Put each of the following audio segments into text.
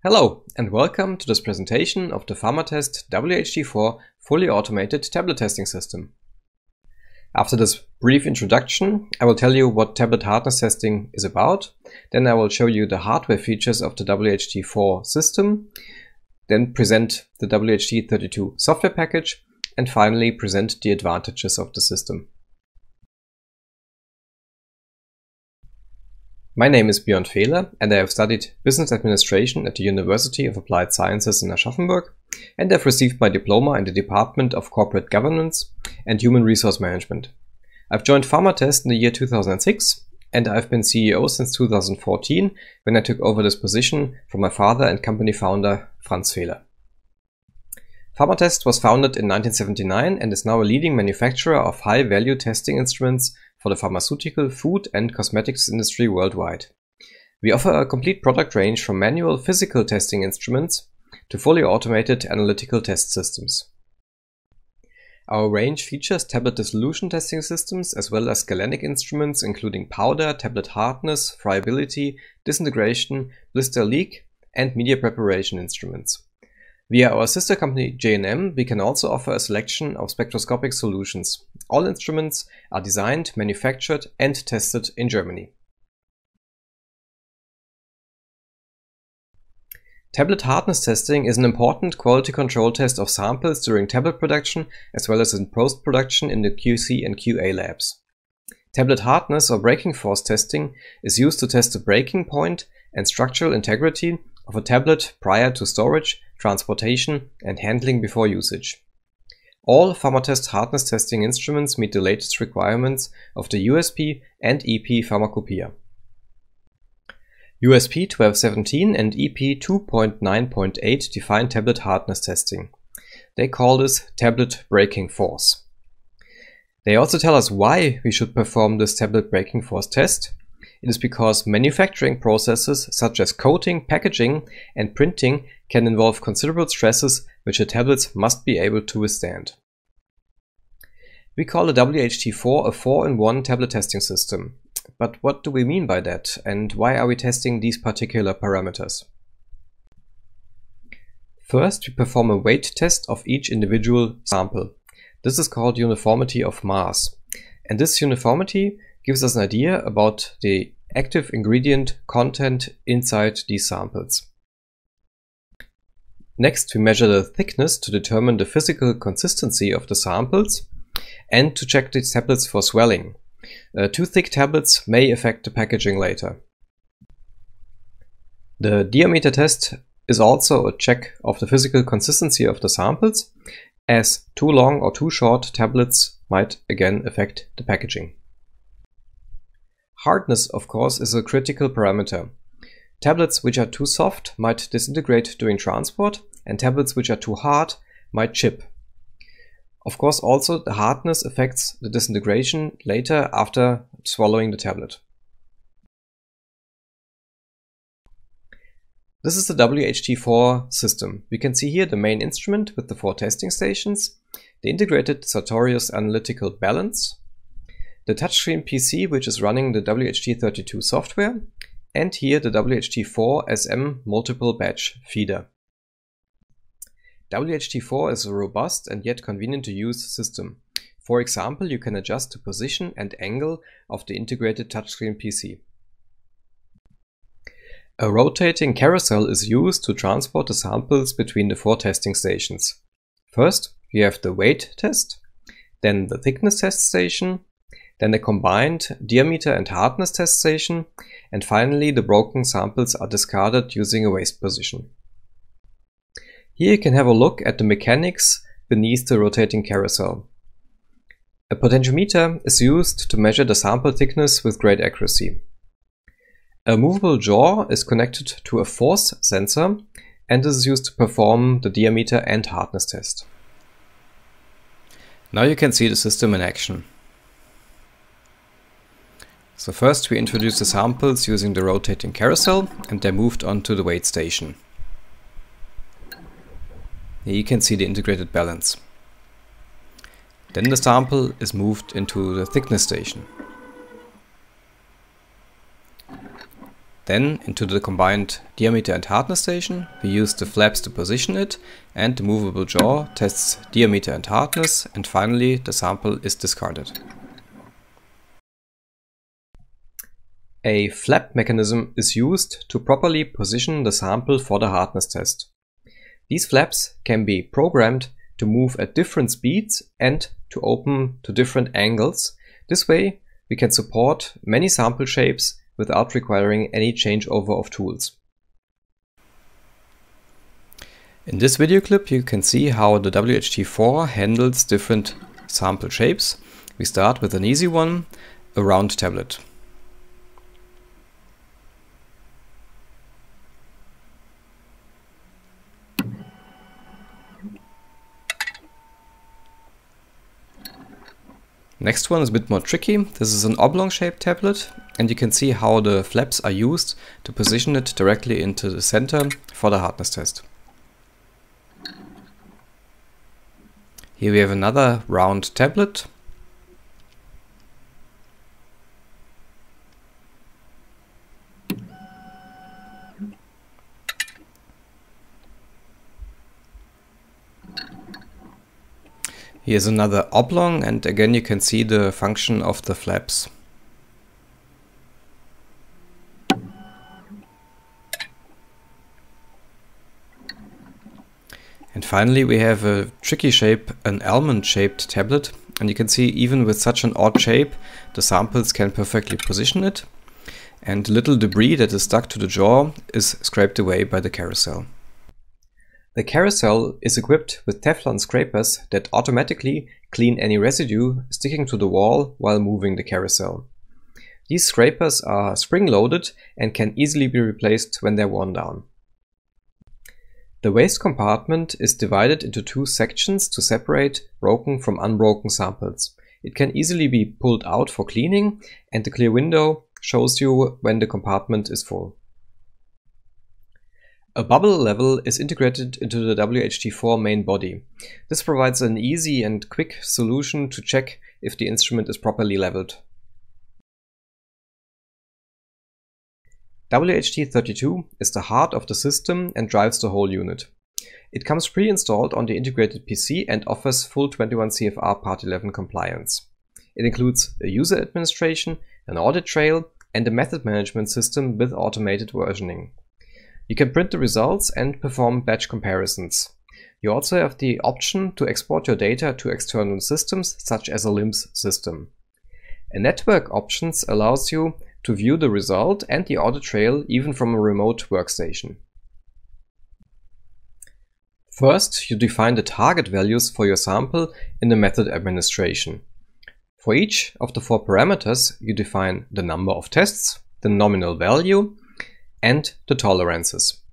Hello and welcome to this presentation of the Pharmatest WHT4 fully automated tablet testing system. After this brief introduction, I will tell you what tablet hardness testing is about, then I will show you the hardware features of the WHT4 system, then present the WHT32 software package, and finally present the advantages of the system. My name is Björn Fehler and I have studied Business Administration at the University of Applied Sciences in Aschaffenburg, and I've received my diploma in the Department of Corporate Governance and Human Resource Management. I've joined Pharmatest in the year 2006 and I've been CEO since 2014 when I took over this position from my father and company founder Franz Fehler. Pharmatest was founded in 1979 and is now a leading manufacturer of high-value testing instruments for the pharmaceutical, food and cosmetics industry worldwide. We offer a complete product range from manual physical testing instruments to fully automated analytical test systems. Our range features tablet dissolution testing systems as well as galenic instruments including powder, tablet hardness, friability, disintegration, blister leak and media preparation instruments. Via our sister company J&M, we can also offer a selection of spectroscopic solutions. All instruments are designed, manufactured and tested in Germany. Tablet hardness testing is an important quality control test of samples during tablet production as well as in post-production in the QC and QA labs. Tablet hardness or breaking force testing is used to test the breaking point and structural integrity of a tablet prior to storage, transportation and handling before usage. All Pharmatest hardness testing instruments meet the latest requirements of the USP and EP Pharmacopoeia. USP 1217 and EP 2.9.8 define tablet hardness testing. They call this tablet breaking force. They also tell us why we should perform this tablet breaking force test. It is because manufacturing processes such as coating, packaging and printing can involve considerable stresses which the tablets must be able to withstand. We call the WHT4 a 4-in-1 tablet testing system. But what do we mean by that and why are we testing these particular parameters? First, we perform a weight test of each individual sample. This is called uniformity of mass, and this uniformity gives us an idea about the active ingredient content inside these samples. Next, we measure the thickness to determine the physical consistency of the samples and to check the tablets for swelling. Too thick tablets may affect the packaging later. The diameter test is also a check of the physical consistency of the samples, as too long or too short tablets might again affect the packaging. Hardness, of course, is a critical parameter. Tablets which are too soft might disintegrate during transport, and tablets which are too hard might chip. Of course, also the hardness affects the disintegration later after swallowing the tablet. This is the WHT4 system. We can see here the main instrument with the 4 testing stations, the integrated Sartorius analytical balance, the touchscreen PC which is running the WHT32 software, and here the WHT4 SM multiple batch feeder. WHT4 is a robust and yet convenient to use system. For example, you can adjust the position and angle of the integrated touchscreen PC. A rotating carousel is used to transport the samples between the 4 testing stations. First, we have the weight test, then the thickness test station, then the combined diameter and hardness test station, and finally the broken samples are discarded using a waste position. Here you can have a look at the mechanics beneath the rotating carousel. A potentiometer is used to measure the sample thickness with great accuracy. A movable jaw is connected to a force sensor and is used to perform the diameter and hardness test. Now you can see the system in action. So first we introduced the samples using the rotating carousel and they're moved onto the weight station. Here you can see the integrated balance. Then the sample is moved into the thickness station. Then into the combined diameter and hardness station, we use the flaps to position it, and the movable jaw tests diameter and hardness, and finally the sample is discarded. A flap mechanism is used to properly position the sample for the hardness test. These flaps can be programmed to move at different speeds and to open to different angles. This way we can support many sample shapes without requiring any changeover of tools. In this video clip you can see how the WHT4 handles different sample shapes. We start with an easy one, a round tablet. Next one is a bit more tricky. This is an oblong shaped tablet, and you can see how the flaps are used to position it directly into the center for the hardness test. Here we have another round tablet. Here's another oblong, and again you can see the function of the flaps. And finally we have a tricky shape, an almond-shaped tablet, and you can see even with such an odd shape the samples can perfectly position it, and little debris that is stuck to the jaw is scraped away by the carousel. The carousel is equipped with Teflon scrapers that automatically clean any residue sticking to the wall while moving the carousel. These scrapers are spring-loaded and can easily be replaced when they're worn down. The waste compartment is divided into two sections to separate broken from unbroken samples. It can easily be pulled out for cleaning, and the clear window shows you when the compartment is full. A bubble level is integrated into the WHT4 main body. This provides an easy and quick solution to check if the instrument is properly leveled. WHT32 is the heart of the system and drives the whole unit. It comes pre-installed on the integrated PC and offers full 21 CFR Part 11 compliance. It includes a user administration, an audit trail, and a method management system with automated versioning. You can print the results and perform batch comparisons. You also have the option to export your data to external systems, such as a LIMS system. A network options allows you to view the result and the audit trail even from a remote workstation. First, you define the target values for your sample in the method administration. For each of the 4 parameters, you define the number of tests, the nominal value, and the tolerances.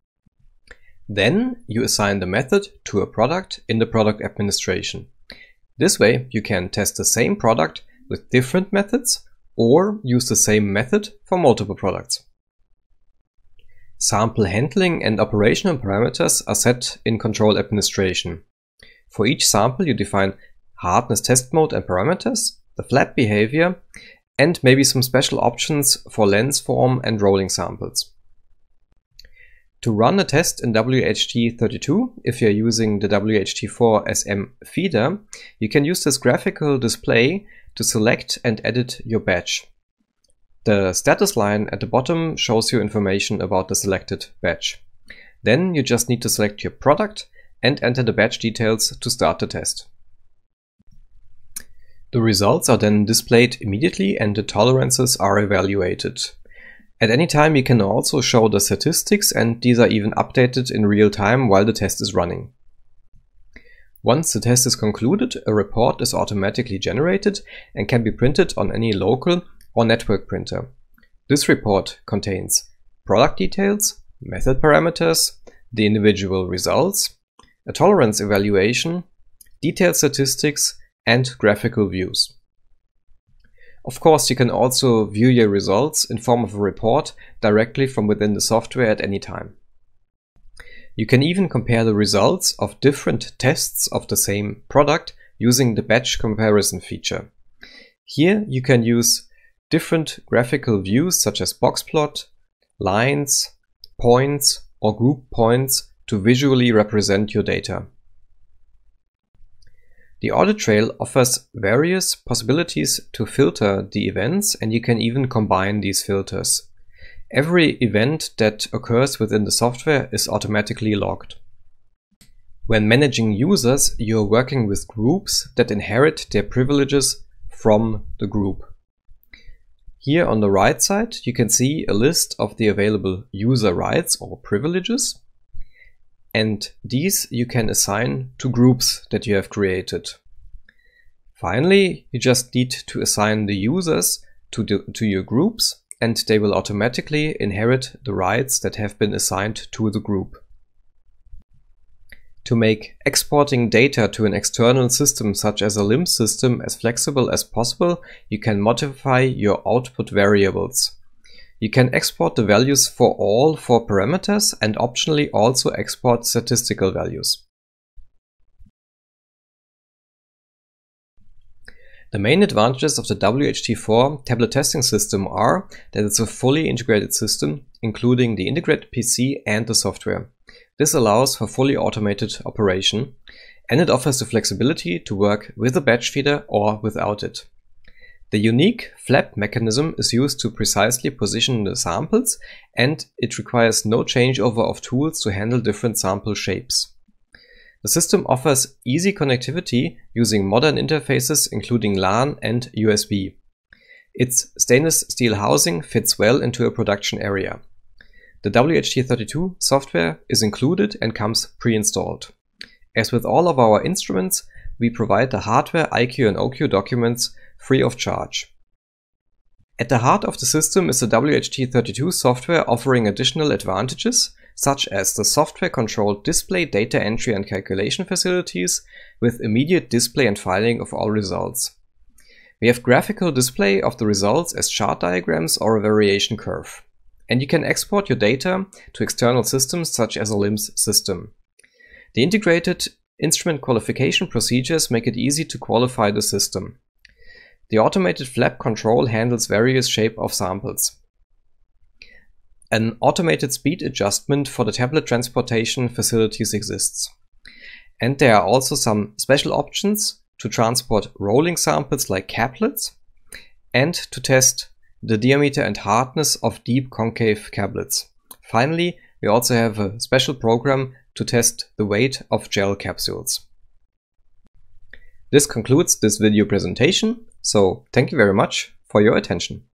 Then you assign the method to a product in the product administration. This way you can test the same product with different methods or use the same method for multiple products. Sample handling and operational parameters are set in control administration. For each sample you define hardness test mode and parameters, the flap behavior, and maybe some special options for lens form and rolling samples. To run a test in WHT32, if you're using the WHT4 SM feeder, you can use this graphical display to select and edit your batch. The status line at the bottom shows you information about the selected batch. Then you just need to select your product and enter the batch details to start the test. The results are then displayed immediately and the tolerances are evaluated. At any time you can also show the statistics, and these are even updated in real time while the test is running. Once the test is concluded, a report is automatically generated and can be printed on any local or network printer. This report contains product details, method parameters, the individual results, a tolerance evaluation, detailed statistics, and graphical views. Of course, you can also view your results in form of a report directly from within the software at any time. You can even compare the results of different tests of the same product using the batch comparison feature. Here you can use different graphical views such as box plot, lines, points, or group points to visually represent your data. The audit trail offers various possibilities to filter the events, and you can even combine these filters. Every event that occurs within the software is automatically logged. When managing users, you're working with groups that inherit their privileges from the group. Here on the right side, you can see a list of the available user rights or privileges, and these you can assign to groups that you have created. Finally, you just need to assign the users to your groups, and they will automatically inherit the rights that have been assigned to the group. To make exporting data to an external system such as a LIMS system as flexible as possible, you can modify your output variables. You can export the values for all 4 parameters and optionally also export statistical values. The main advantages of the WHT4 tablet testing system are that it's a fully integrated system, including the integrated PC and the software. This allows for fully automated operation, and it offers the flexibility to work with a batch feeder or without it. The unique flap mechanism is used to precisely position the samples, and it requires no changeover of tools to handle different sample shapes. The system offers easy connectivity using modern interfaces including LAN and USB. Its stainless steel housing fits well into a production area. The WHT32 software is included and comes pre-installed. As with all of our instruments, we provide the hardware IQ and OQ documents free of charge. At the heart of the system is the WHT32 software offering additional advantages, such as the software-controlled display, data entry and calculation facilities with immediate display and filing of all results. We have graphical display of the results as chart diagrams or a variation curve. And you can export your data to external systems such as a LIMS system. The integrated instrument qualification procedures make it easy to qualify the system. The automated flap control handles various shape of samples. An automated speed adjustment for the tablet transportation facilities exists. And there are also some special options to transport rolling samples like caplets and to test the diameter and hardness of deep concave caplets. Finally, we also have a special program to test the weight of gel capsules. This concludes this video presentation, so thank you very much for your attention.